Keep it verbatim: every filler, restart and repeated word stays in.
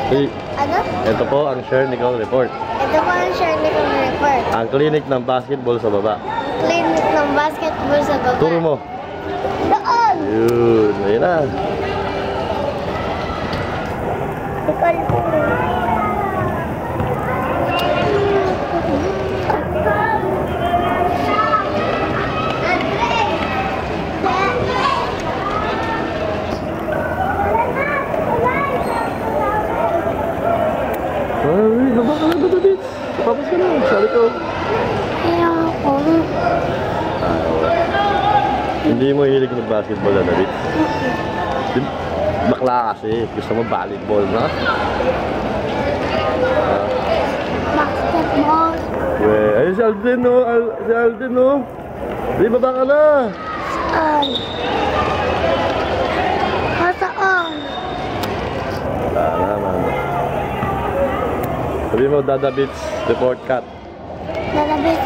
Hey, Ano? ito po ang Chernical Report. Ito po ang Chernical Report. Ang clinic ng basketball sa baba. Clinic ng basketball sa baba. Turo mo. Doon! Yun, ayun na. Ikaw po. Ay, baba ka na ba, David? Tapos ka na, sorry ko. Ayaw ako. Hindi mo hilig ng basketball na, David? Di- Bakla kasi, gusto mo volleyball, no? Basketball. Weh, ayun si Alden, no? Al si Alden, no? Di, baba ka na. Saan? Saan? Wala naman. Sabi mo, Dada Beats Report Cut. Lalabit